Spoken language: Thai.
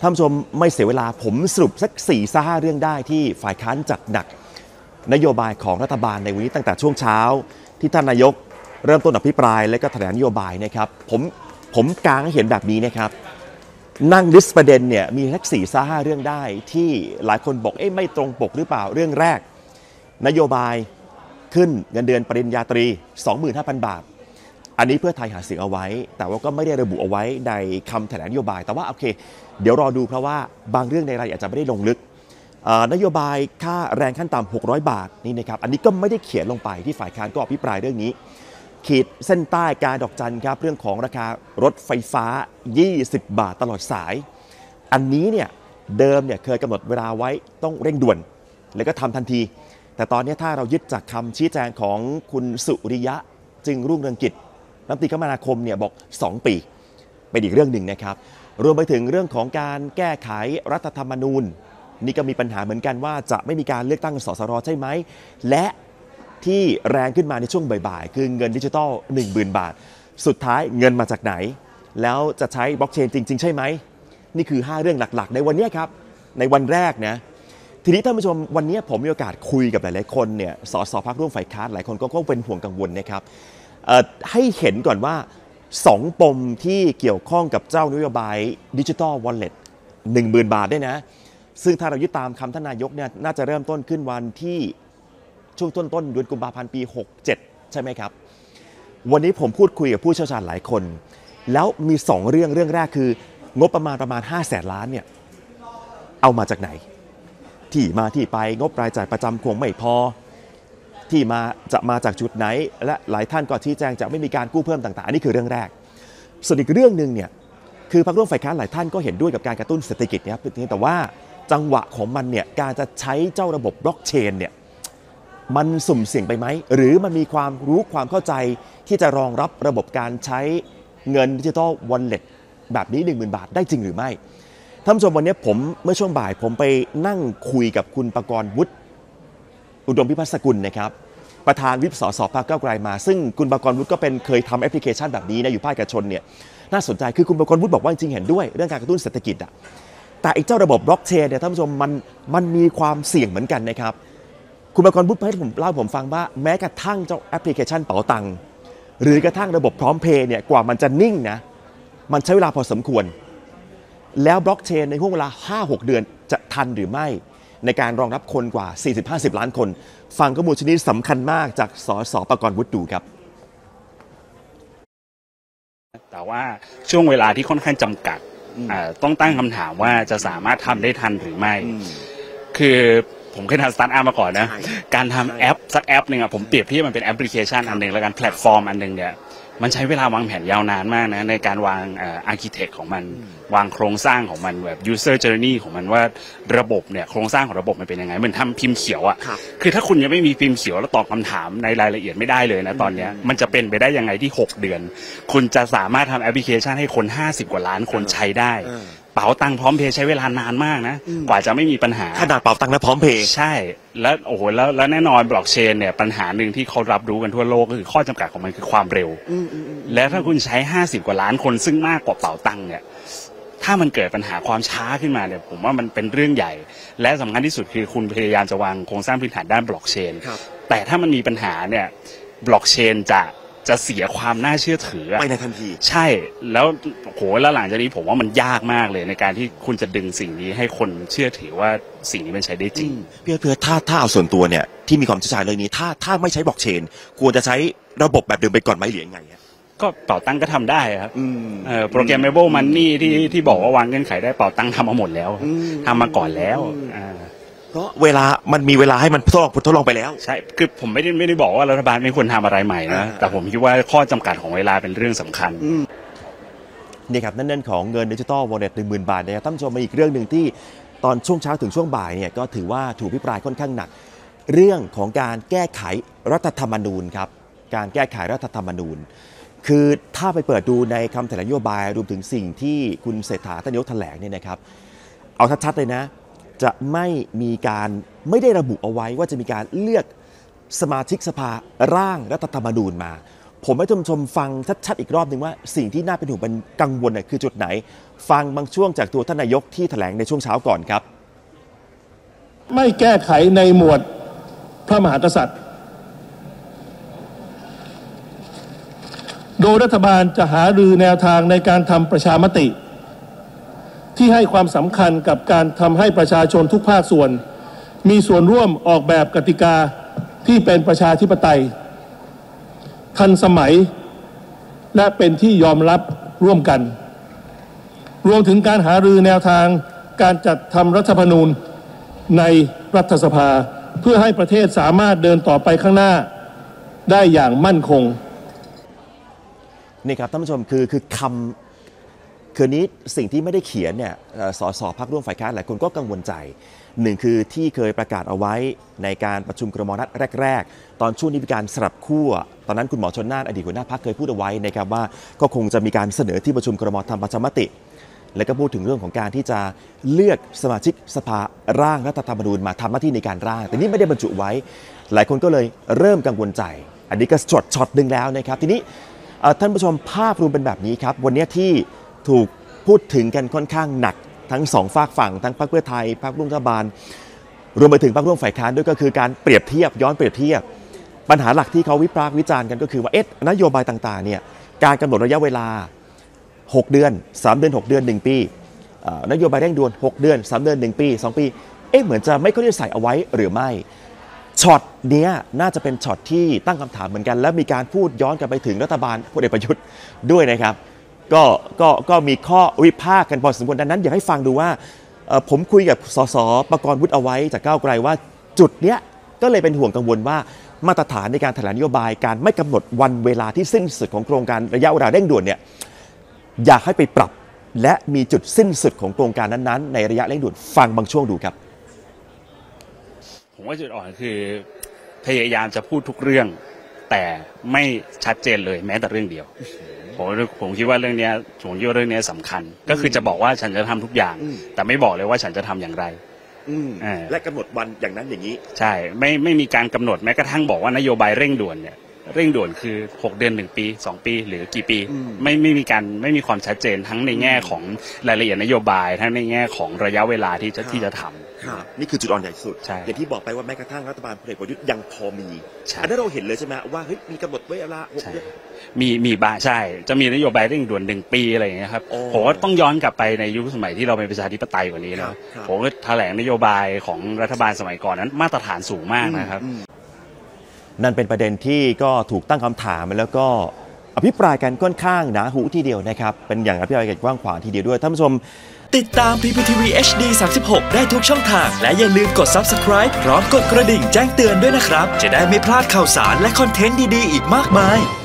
ท่านผู้ชมไม่เสียเวลาผมสรุปสัก4-5เรื่องได้ที่ฝ่ายค้านจัดหนักนโยบายของรัฐบาลในวันนี้ตั้งแต่ช่วงเช้าที่ท่านนายกเริ่มต้นอภิปรายและก็แถลงนโยบายนะครับผมกางให้เห็นแบบนี้นะครับนั่งลิสต์ประเด็นเนี่ยมีสัก4-5เรื่องได้ที่หลายคนบอกไม่ตรงปกหรือเปล่าเรื่องแรกนโยบายขึ้นเงินเดือนปริญญาตรี 25,000 บาทอันนี้เพื่อไทยหาเสียงเอาไว้แต่ว่าก็ไม่ได้ระบุเอาไว้ในคำแถลงนโยบายแต่ว่าโอเคเดี๋ยวรอดูเพราะว่าบางเรื่องในรายละเอียดอาจจะไม่ได้ลงลึกนโยบายค่าแรงขั้นต่ำ600 บาทนี่นะครับอันนี้ก็ไม่ได้เขียนลงไปที่ฝ่ายค้านก็อภิปรายเรื่องนี้ขีดเส้นใต้การดอกจันครับเรื่องของราคารถไฟฟ้า20 บาทตลอดสายอันนี้เนี่ยเดิมเนี่ยเคยกำหนดเวลาไว้ต้องเร่งด่วนแล้วก็ทำทันทีแต่ตอนนี้ถ้าเรายึดจากคำชี้แจงของคุณสุริยะจึงรุ่งเรืองกิจรัฐมนตรีคมนาคมเนี่ยบอก2 ปีเป็นอีกเรื่องหนึ่งนะครับรวมไปถึงเรื่องของการแก้ไขรัฐธรรมนูญนี่ก็มีปัญหาเหมือนกันว่าจะไม่มีการเลือกตั้งสสรใช่ไหมและที่แรงขึ้นมาในช่วงบ่ายๆคือเงินดิจิทัล 10,000 บาทสุดท้ายเงินมาจากไหนแล้วจะใช้บล็อกเชนจริงๆใช่ไหมนี่คือ5เรื่องหลักๆในวันนี้ครับในวันแรกนะทีนี้ท่านผู้ชมวันนี้ผมมีโอกาสคุยกับหลายๆคนเนี่ยสสพรรคร่วมฝ่ายค้านหลายคนก็เป็นห่วงกังวลนะครับให้เห็นก่อนว่า2 ปมที่เกี่ยวข้องกับเจ้านโยบายดิจิทัลวอลเล็ต 10,000 บาทด้วยนะซึ่งถ้าเรายึดตามคำท่านนายกเนี่ยน่าจะเริ่มต้นขึ้นวันที่ช่วงต้นเดือนกุมภาพันธ์ปี67ใช่ไหมครับวันนี้ผมพูดคุยกับผู้เชี่ยวชาญหลายคนแล้วมี2เรื่องแรกคืองบประมาณ500,000 ล้านเนี่ยเอามาจากไหนที่มาที่ไปงบรายจ่ายประจำคงไม่พอที่จะมาจากจุดไหนและหลายท่านก็ชี้แจงจะไม่มีการกู้เพิ่มต่างๆอันนี้คือเรื่องแรกส่วนอีกเรื่องนึงเนี่ยคือพรรคร่วมฝ่ายค้านหลายท่านก็เห็นด้วยกับการกระตุ้นเศรษฐกิจนะครับแต่ว่าจังหวะของมันเนี่ยการจะใช้เจ้าระบบบล็อกเชนเนี่ยมันสุ่มเสี่ยงไปไหมหรือมันมีความรู้ความเข้าใจที่จะรองรับระบบการใช้เงินดิจิทัลวอลเล็ตแบบนี้ 10,000 บาทได้จริงหรือไม่ท่านผู้ชมวันนี้ผมเมื่อช่วงบ่ายผมไปนั่งคุยกับคุณปกรณ์วุฒิอุดมพิพัฒน์สกุลนะครับประธานวิปสสพรรคก้าวไกลมาซึ่งคุณปกรณ์วุฒิก็เคยทำแอปพลิเคชันแบบนี้นะอยู่ภาคเอกชนเนี่ยน่าสนใจคือคุณปกรณ์วุฒิบอกว่าจริงๆเห็นด้วยเรื่องการกระตุ้นเศรษฐกิจอะแต่ไอ้เจ้าระบบบล็อกเชนเนี่ยท่านผู้ชมมันมีความเสี่ยงเหมือนกันนะครับคุณปกรณ์วุฒิให้ผมเล่าผมฟังว่าแม้กระทั่งเจ้าแอปพลิเคชันเป๋าตังค์หรือกระทั่งระบบพร้อมเพย์เนี่ยกว่ามันจะนิ่งนะมันใช้เวลาพอสมควรแล้วบล็อกเชนในห่วงเวลา 5-6 เดือนจะทันหรือไม่ในการรองรับคนกว่า 40-50 ล้านคนฟังข้อมูลชิ้นนี้สำคัญมากจากสสปกรณ์วุฒิดูครับแต่ว่าช่วงเวลาที่ค่อนข้างจำกัดต้องตั้งคำถามว่าจะสามารถทำได้ทันหรือไม่คือผมเคยทำสตาร์ทอัพมาก่อนนะการทำแอปสักแอปหนึ่งผมเปรียบเทียบมันเป็นแอปพลิเคชันอันหนึ่งแล้วกันแพลตฟอร์มอันหนึ่งเนี่ยมันใช้เวลาวางแผนยาวนานมากนะในการวางอาร์คิเทคของมันวางโครงสร้างของมันแบบ user journey ของมันว่าระบบเนี่ยโครงสร้างของระบบมันเป็นยังไงเหมือนทำพิมพ์เขียวคือถ้าคุณยังไม่มีพิมพ์เขียวแล้วตอบคำถามในรายละเอียดไม่ได้เลยนะตอนนี้มันจะเป็นไปได้ยังไงที่6 เดือนคุณจะสามารถทำแอปพลิเคชันให้คน50 กว่าล้านคนใช้ได้เป๋าตังค์พร้อมเพย์ใช้เวลานานมากนะกว่าจะไม่มีปัญหาขนาดเป๋าตังค์และพร้อมเพย์ใช่แล้วโอ้โหแล้วแน่นอนบล็อกเชนเนี่ยปัญหาหนึ่งที่เขารับรู้กันทั่วโลกก็คือข้อจำกัดของมันคือความเร็วและถ้าคุณใช้50 กว่าล้านคนซึ่งมากกว่าเป๋าตังค์เนี่ยถ้ามันเกิดปัญหาความช้าขึ้นมาเนี่ยผมว่ามันเป็นเรื่องใหญ่และสำคัญที่สุดคือคุณพยายามจะวางโครงสร้างพื้นฐานด้านบล็อกเชนแต่ถ้ามันมีปัญหาเนี่ยบล็อกเชนจะเสียความน่าเชื่อถือไปในทันทีใช่แล้วโหแล้วหลังจากนี้ผมว่ามันยากมากเลยในการที่คุณจะดึงสิ่งนี้ให้คนเชื่อถือว่าสิ่งนี้มันใช้ได้จริงเพื่อถ้าเอาส่วนตัวเนี่ยที่มีความเชี่ยวชาญเรื่องนี้ถ้าไม่ใช้บล็อกเชนควรจะใช้ระบบแบบเดิมไปก่อนไหมหรือยังไงก็เป่าตังก็ทำได้ครับprogrammable money ที่บอกว่าวางเงื่อนไขได้เป่าตังทำมาหมดแล้วทำมาก่อนแล้วเพราะเวลามันมีเวลาให้มันทดลองไปแล้วใช่คือผมไม่ได้บอกว่ารัฐบาลไม่ควรทำอะไรใหม่นะแต่ผมคิดว่าข้อจำกัดของเวลาเป็นเรื่องสำคัญนี่ครับนั่นของเงินดิจิทัลวอลเล็ต 10,000 บาทเนี่ยท่านผู้ชมมาอีกเรื่องหนึ่งที่ตอนช่วงเช้าถึงช่วงบ่ายเนี่ยก็ถือว่าถูกพิปรายค่อนข้างหนักเรื่องของการแก้ไขรัฐธรรมนูญครับการแก้ไขรัฐธรรมนูญคือถ้าไปเปิดดูในคำแถลงนโยบายรวมถึงสิ่งที่คุณเศรษฐาท่านนายกแถลงเนี่ยนะครับเอาชัดๆเลยนะจะไม่ได้ระบุเอาไว้ว่าจะมีการเลือกสมาชิกสภาร่างรัฐธรรมนูญมาผมให้ท่านผู้ชมฟังชัดๆอีกรอบหนึ่งว่าสิ่งที่น่าเป็นห่วงเป็นกังวลคือจุดไหนฟังบางช่วงจากตัวท่านนายกที่แถลงในช่วงเช้าก่อนครับไม่แก้ไขในหมวดพระมหากษัตริย์โดยรัฐบาลจะหารือแนวทางในการทำประชามติที่ให้ความสำคัญกับการทำให้ประชาชนทุกภาคส่วนมีส่วนร่วมออกแบบกติกาที่เป็นประชาธิปไตยทันสมัยและเป็นที่ยอมรับร่วมกันรวมถึงการหารือแนวทางการจัดทำรัฐธรรมนูญในรัฐสภาเพื่อให้ประเทศสามารถเดินต่อไปข้างหน้าได้อย่างมั่นคงนี่ครับท่านผู้ชมคือคำคือนี้สิ่งที่ไม่ได้เขียนเนี่ยสสพรรคร่วมฝ่ายค้านหลายคนก็กังวลใจหนึ่งคือที่เคยประกาศเอาไว้ในการประชุมครม.นัดแรกๆตอนช่วงนี้มีการสลับขั้วตอนนั้นคุณหมอชลน่านอดีตหัวหน้าพรรคเคยพูดเอาไว้นะครับว่าก็คงจะมีการเสนอที่ประชุมครม.ทำประชามติและก็พูดถึงเรื่องของการที่จะเลือกสมาชิกสภาร่างรัฐธรรมนูญมาทำหน้าที่ในการร่างแต่นี่ไม่ได้บรรจุไว้หลายคนก็เลยเริ่มกังวลใจอันนี้ก็ช็อตหนึ่งแล้วนะครับทีนี้ท่านผู้ชมภาพรวมเป็นแบบนี้ครับวันนี้ที่ถูกพูดถึงกันค่อนข้างหนักทั้งสองฝากฝั่งทั้งพรรคเพื่อไทยพรรคร่วมรัฐบาลรวมไปถึงพรรคร่วมฝ่ายค้านด้วยก็คือการเปรียบเทียบย้อนเปรียบเทียบปัญหาหลักที่เขาวิพากษ์วิจารณ์กันก็คือว่านโยบายต่างๆเนี่ยการกำหนดระยะเวลา6เดือน3เดือน6เดือน1ปีนโยบายเร่งด่วน6เดือน3เดือน1ปี2ปีเหมือนจะไม่ค่อยได้ใส่เอาไว้หรือไม่ช็อตเนี้ยน่าจะเป็นช็อตที่ตั้งคำถามเหมือนกันและมีการพูดย้อนกลับไปถึงรัฐบาลพลเอกประยุทธ์ด้วยนะครับก็มีข้อวิพากษ์กันพอสมควรดังนั้นอยากให้ฟังดูว่าผมคุยกับสสประกรณ์วุฒิเอาไว้จากก้าวไกลว่าจุดเนี้ยก็เลยเป็นห่วงกังวลว่ามาตรฐานในการแถลงนโยบายการไม่กำหนดวันเวลาที่สิ้นสุดของโครงการระยะเวลาเร่งด่วนเนี่ยอยากให้ไปปรับและมีจุดสิ้นสุดของโครงการนั้นๆในระยะเร่งด่วนฟังบางช่วงดูครับผมว่าจุดอ่อนคือพยายามจะพูดทุกเรื่องแต่ไม่ชัดเจนเลยแม้แต่เรื่องเดียวผมคิดว่าเรื่องนี้สำคัญก็คือจะบอกว่าฉันจะทำทุกอย่างแต่ไม่บอกเลยว่าฉันจะทำอย่างไรและกำหนดวันอย่างนั้นอย่างนี้ใช่ไม่มีการกำหนดแม้กระทั่งบอกว่านโยบายเร่งด่วนเนี่ยเร่งด่วนคือ6เดือน1ปี2ปีหรือกี่ปีไม่มีความชัดเจนทั้งในแง่ของรายละเอียดนโยบายทั้งในแง่ของระยะเวลาที่จะทำนี่คือจุดอ่อนใหญ่สุดอย่างที่บอกไปว่าแม้กระทั่งรัฐบาลพลเอกประยุทธ์ยังพอมีอันนั้นเราเห็นเลยใช่ไหมว่ามีกำหนดเวลา6เดือนมีบ้างใช่จะมีนโยบายเร่งด่วน1ปีอะไรอย่างเงี้ยครับผมว่าต้องย้อนกลับไปในยุคสมัยที่เราเป็นประชาธิปไตยกว่านี้นะผมก็แถลงนโยบายของรัฐบาลสมัยก่อนนั้นมาตรฐานสูงมากนะครับนั่นเป็นประเด็นที่ก็ถูกตั้งคำถามแล้วก็อภิปรายกันค่อนข้างหนาหูทีเดียวนะครับเป็นอย่างอภิปรายกันกว้างขวางทีเดียวด้วยท่านผู้ชมติดตาม PPTV HD 36 ได้ทุกช่องทางและอย่าลืมกด Subscribe พร้อมกดกระดิ่งแจ้งเตือนด้วยนะครับจะได้ไม่พลาดข่าวสารและคอนเทนต์ดีๆอีกมากมาย